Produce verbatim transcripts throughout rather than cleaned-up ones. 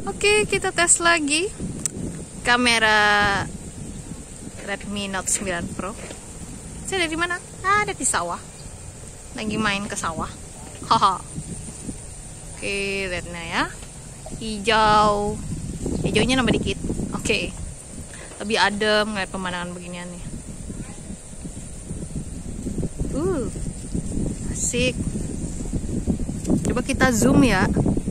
Oke, kita tes lagi kamera Redmi Note sembilan Pro. Saya ada di mana? Ah, ada di sawah. Lagi main ke sawah. Haha. Oke, lihatnya ya. Hijau. Hijaunya nambah dikit. Oke. Lebih adem ngeliat pemandangan beginian nih. Uh. Asik. Coba kita zoom ya.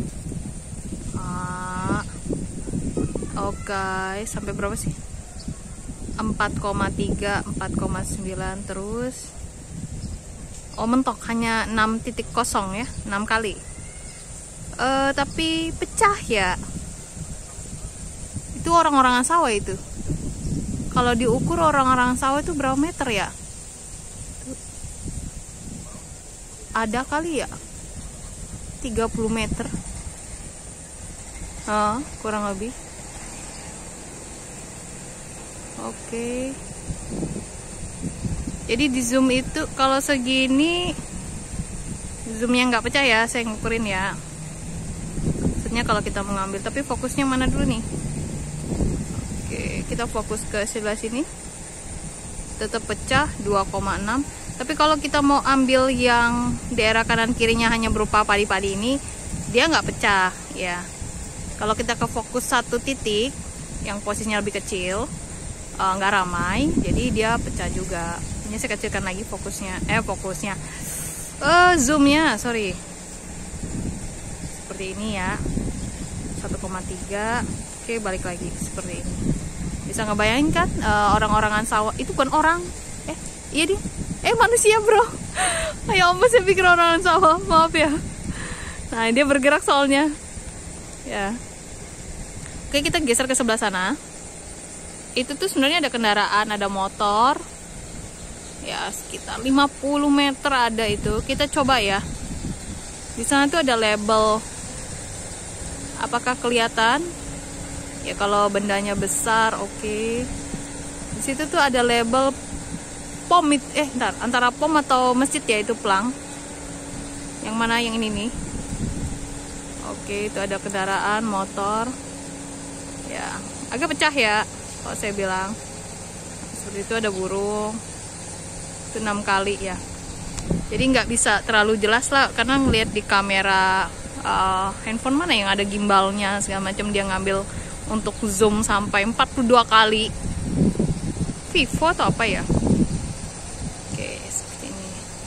Oke, okay, sampai berapa sih? empat koma tiga, empat koma sembilan terus. Oh, mentok hanya enam titik nol ya, enam kali. Uh, tapi pecah ya. Itu orang-orangan sawah itu. Kalau diukur orang-orangan sawah itu berapa meter ya? Ada kali ya? tiga puluh meter. Oh, kurang lebih. Oke. Jadi di zoom itu kalau segini zoomnya nggak pecah ya, saya ngukurin ya. Maksudnya kalau kita mengambil, tapi fokusnya mana dulu nih? Oke, kita fokus ke sebelah sini. Tetap pecah dua koma enam. Tapi kalau kita mau ambil yang daerah kanan kirinya hanya berupa padi-padi ini, dia nggak pecah ya. Kalau kita ke fokus satu titik yang posisinya lebih kecil, nggak uh, ramai, jadi dia pecah juga. Ini saya kecilkan lagi fokusnya, eh fokusnya, uh, zoomnya, sorry. Seperti ini ya, satu koma tiga. Oke, balik lagi seperti ini. Bisa ngebayangin kan uh, orang-orangan sawah itu bukan orang, eh iya dia, eh manusia bro. Ya ampun, saya pikir orang-orangan sawah, maaf ya. Nah dia bergerak soalnya, ya. Oke, kita geser ke sebelah sana. Itu tuh sebenarnya ada kendaraan, ada motor ya, sekitar lima puluh meter ada itu. Kita coba ya, di sana tuh ada label, apakah kelihatan ya? Kalau bendanya besar, oke. Okay. Di situ tuh ada label pom, eh ntar, antara pom atau masjid ya, itu pelang. Yang mana yang ini nih? Oke, okay, itu ada kendaraan, motor ya, agak pecah ya kalau saya bilang. Seperti itu ada burung, itu enam kali ya. Jadi nggak bisa terlalu jelas lah, karena ngelihat di kamera uh, handphone mana yang ada gimbalnya segala macam, dia ngambil untuk zoom sampai empat puluh dua kali. Vivo atau apa ya? Oke, seperti ini.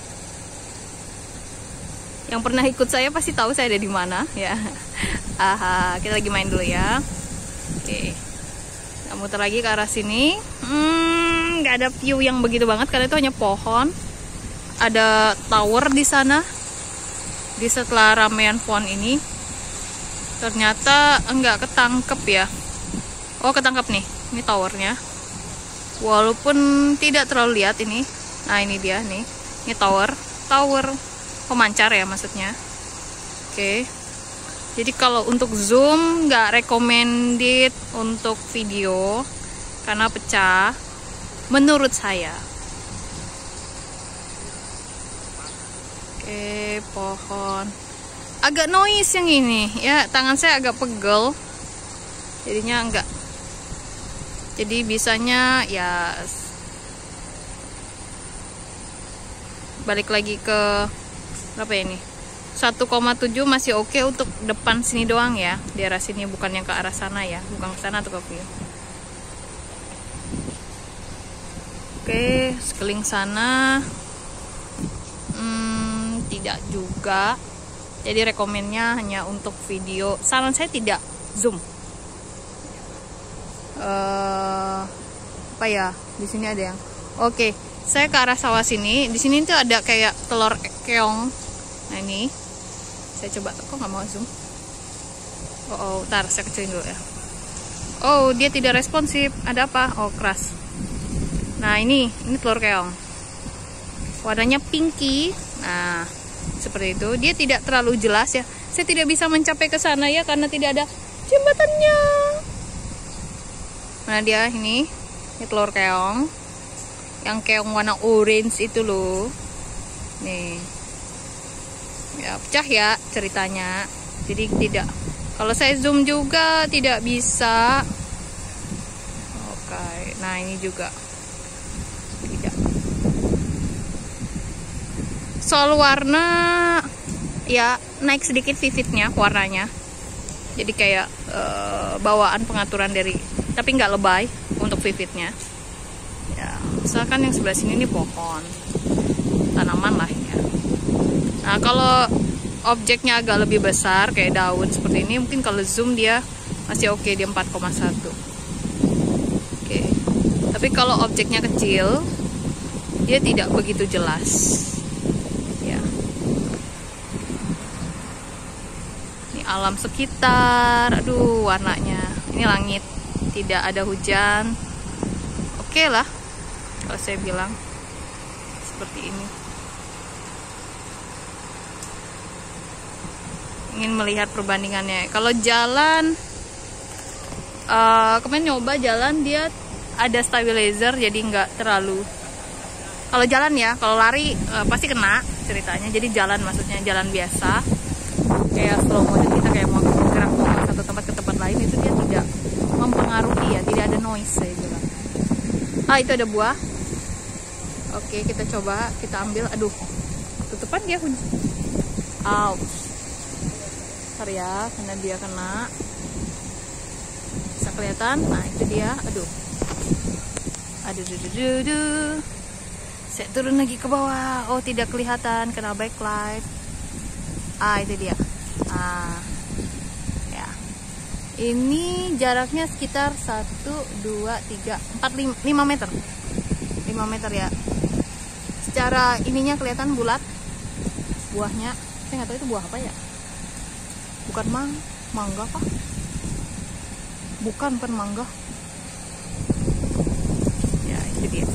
Yang pernah ikut saya pasti tahu saya ada di mana ya. Aha, kita lagi main dulu ya. Oke. Muter lagi ke arah sini. Hmm, nggak ada view yang begitu banget karena itu hanya pohon. Ada tower di sana. Di setelah ramean pohon ini, ternyata enggak ketangkep ya. Oh, ketangkep nih. Ini towernya. Walaupun tidak terlalu lihat ini. Nah, ini dia nih. Ini tower, tower pemancar ya maksudnya. Oke. Jadi kalau untuk zoom nggak recommended untuk video karena pecah, menurut saya. Oke, pohon. Agak noise yang ini ya, tangan saya agak pegel. Jadinya enggak. Jadi bisanya ya balik lagi ke berapa ya ini? satu koma tujuh masih oke okay untuk depan sini doang ya, daerah sini, bukan yang ke arah sana ya, bukan ke sana atau ke view. Oke, sekeliling sana hmm, tidak juga. Jadi rekomennya hanya untuk video. Saran saya tidak zoom. Uh, apa ya? Di sini ada yang. Oke, saya ke arah sawah sini. Di sini tuh ada kayak telur keong. Nah ini, saya coba. Kok nggak mau zoom? Oh, oh, ntar saya kecilin dulu ya. Oh, dia tidak responsif. Ada apa? Oh, keras. Nah ini, ini telur keong. Warnanya pinky. Nah, seperti itu. Dia tidak terlalu jelas ya. Saya tidak bisa mencapai ke sana ya karena tidak ada jembatannya. Nah dia ini, ini telur keong. Yang keong warna orange itu loh. Nih. Ya, pecah ya ceritanya. Jadi tidak Kalau saya zoom juga tidak bisa. Oke, nah ini juga tidak. Soal warna, ya naik sedikit vividnya warnanya. Jadi kayak uh, bawaan pengaturan dari, tapi nggak lebay untuk vividnya. Ya, misalkan yang sebelah sini ini pohon, tanaman lah ya. Nah kalau objeknya agak lebih besar kayak daun seperti ini, mungkin kalau zoom dia masih oke di empat koma satu. Oke. Tapi kalau objeknya kecil, dia tidak begitu jelas. Ya. Ini alam sekitar, aduh warnanya. Ini langit, tidak ada hujan. Oke lah, kalau saya bilang seperti ini. Ingin melihat perbandingannya. Kalau jalan, uh, kemarin nyoba jalan dia ada stabilizer, jadi nggak terlalu. Kalau jalan ya, kalau lari uh, pasti kena ceritanya. Jadi jalan maksudnya jalan biasa, kayak slow motion kita kayak mau bergerak dari satu tempat ke tempat lain, itu dia tidak mempengaruhi ya, tidak ada noise saya bilang. Ah itu ada buah. Oke kita coba, kita ambil. Aduh, tutupan dia hujan. Ouch. Bentar ya, karena dia kena. Bisa kelihatan? Nah itu dia. Aduh. Aduh, aduh, aduh, aduh. Saya turun lagi ke bawah. Oh tidak kelihatan, kena backlight. Ah itu dia. Ah, ya. Ini jaraknya sekitar satu, dua, tiga, empat, lima meter. lima meter ya. Secara ininya kelihatan bulat. Buahnya, saya nggak tahu itu buah apa ya. Bukan mang, mangga kah? Bukan, bukan mangga. Ya, itu dia.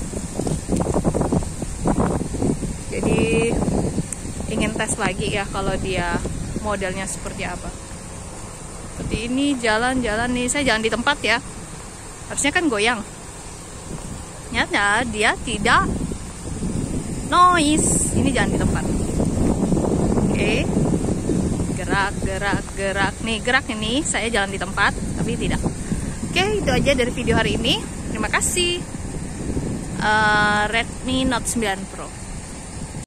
Jadi ingin tes lagi ya kalau dia modelnya seperti apa. Seperti ini jalan-jalan nih, saya jalan di tempat ya. Harusnya kan goyang. Nyata dia tidak noise. Ini jalan di tempat. Oke. Gerak, gerak, gerak. Nih, gerak ini. Saya jalan di tempat, tapi tidak. Oke, itu aja dari video hari ini. Terima kasih. Uh, Redmi Note sembilan Pro.